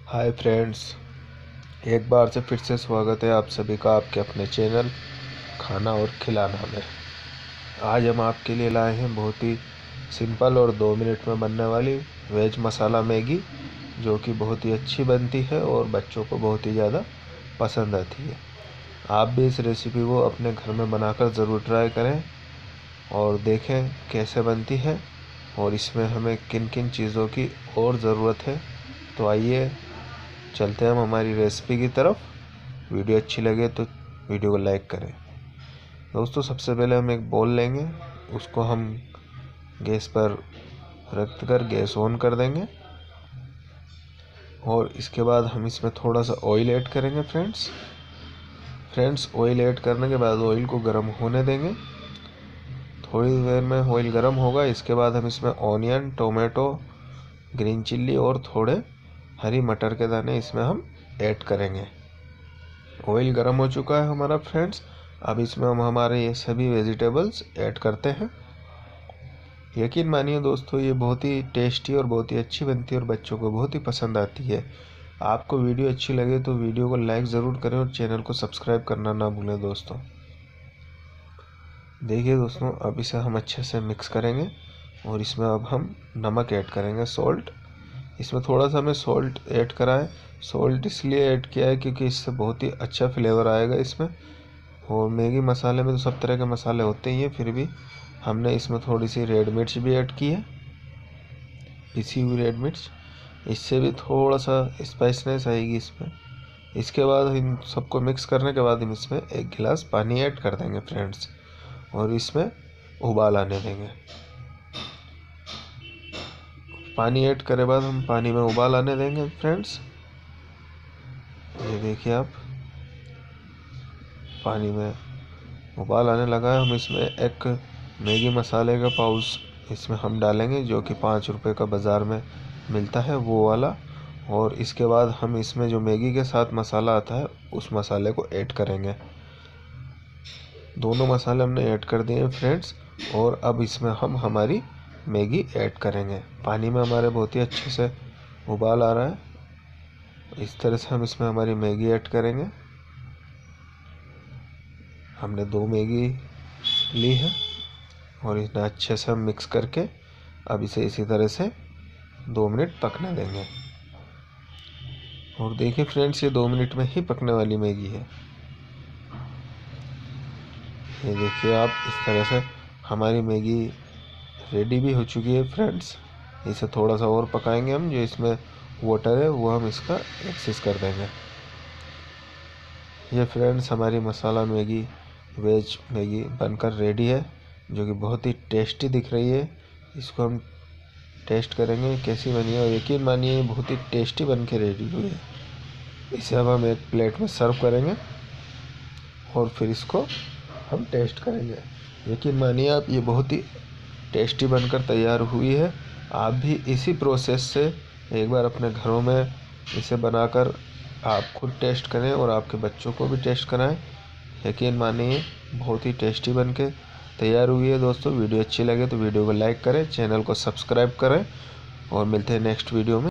Hi friends, एक बार से फिर से स्वागत है आप सभी का आपके अपने चैनल खाना और खिलाना में। आज हम आपके लिए लाए हैं बहुत ही सिंपल और 2 मिनट में बनने वाली वेज मसाला मैगी, जो कि बहुत ही अच्छी बनती है और बच्चों को बहुत ही ज़्यादा पसंद आती है। आप भी इस रेसिपी को अपने घर में बनाकर ज़रूर ट्राई करें और देखें कैसे बनती है और इसमें हमें किन किन चीज़ों की और ज़रूरत है। तो आइए चलते हैं हम हमारी रेसिपी की तरफ। वीडियो अच्छी लगे तो वीडियो को लाइक करें। दोस्तों, सबसे पहले हम एक बोल लेंगे, उसको हम गैस पर रख कर गैस ऑन कर देंगे और इसके बाद हम इसमें थोड़ा सा ऑयल ऐड करेंगे। फ्रेंड्स ऑयल ऐड करने के बाद ऑयल को गर्म होने देंगे। थोड़ी देर में ऑयल गर्म होगा, इसके बाद हम इसमें ऑनियन, टोमेटो, ग्रीन चिल्ली और थोड़े हरी मटर के दाने इसमें हम ऐड करेंगे। ऑयल गर्म हो चुका है हमारा फ्रेंड्स। अब इसमें हम हमारे ये सभी वेजिटेबल्स ऐड करते हैं। यकीन मानिए दोस्तों, ये बहुत ही टेस्टी और बहुत ही अच्छी बनती है और बच्चों को बहुत ही पसंद आती है। आपको वीडियो अच्छी लगे तो वीडियो को लाइक ज़रूर करें और चैनल को सब्सक्राइब करना ना भूलें दोस्तों। देखिए दोस्तों, अब इसे हम अच्छे से मिक्स करेंगे और इसमें अब हम नमक ऐड करेंगे, सॉल्ट। इसमें थोड़ा सा हमें सॉल्ट ऐड करा है। सॉल्ट इसलिए ऐड किया है क्योंकि इससे बहुत ही अच्छा फ्लेवर आएगा इसमें। और मैगी मसाले में तो सब तरह के मसाले होते ही हैं, फिर भी हमने इसमें थोड़ी सी रेड मिर्च भी ऐड की है, पिसी हुई रेड मिर्च। इससे भी थोड़ा सा स्पाइसनेस आएगी इसमें। इसके बाद इन सबको मिक्स करने के बाद हम इसमें 1 गिलास पानी ऐड कर देंगे फ्रेंड्स और इसमें उबाल आने देंगे। पानी ऐड करे बाद हम पानी में उबाल आने देंगे फ्रेंड्स। ये देखिए आप, पानी में उबाल आने लगा है। हम इसमें एक मैगी मसाले का पाउच इसमें हम डालेंगे, जो कि 5 रुपये का बाज़ार में मिलता है, वो वाला। और इसके बाद हम इसमें जो मैगी के साथ मसाला आता है उस मसाले को ऐड करेंगे। दोनों मसाले हमने ऐड कर दिए हैं फ्रेंड्स। और अब इसमें हम हमारी मैगी ऐड करेंगे। पानी में हमारे बहुत ही अच्छे से उबाल आ रहा है। इस तरह से हम इसमें हमारी मैगी ऐड करेंगे। हमने 2 मैगी ली है और इतना अच्छे से हम मिक्स करके अब इसे इसी तरह से 2 मिनट पकने देंगे। और देखिए फ्रेंड्स, ये 2 मिनट में ही पकने वाली मैगी है। ये देखिए आप, इस तरह से हमारी मैगी रेडी भी हो चुकी है फ्रेंड्स। इसे थोड़ा सा और पकाएंगे हम, जो इसमें वाटर है वो हम इसका एक्सेस कर देंगे। ये फ्रेंड्स हमारी मसाला मैगी, वेज मैगी बनकर रेडी है, जो कि बहुत ही टेस्टी दिख रही है। इसको हम टेस्ट करेंगे कैसी बनी है और यकीन मानिए ये बहुत ही टेस्टी बन के रेडी हुई है। इसे अब हम एक प्लेट में सर्व करेंगे और फिर इसको हम टेस्ट करेंगे। यकीन मानिए आप, ये बहुत ही टेस्टी बनकर तैयार हुई है। आप भी इसी प्रोसेस से एक बार अपने घरों में इसे बनाकर आप खुद टेस्ट करें और आपके बच्चों को भी टेस्ट कराएं। यकीन मानिए बहुत ही टेस्टी बनके तैयार हुई है दोस्तों। वीडियो अच्छी लगे तो वीडियो को लाइक करें, चैनल को सब्सक्राइब करें और मिलते हैं नेक्स्ट वीडियो में।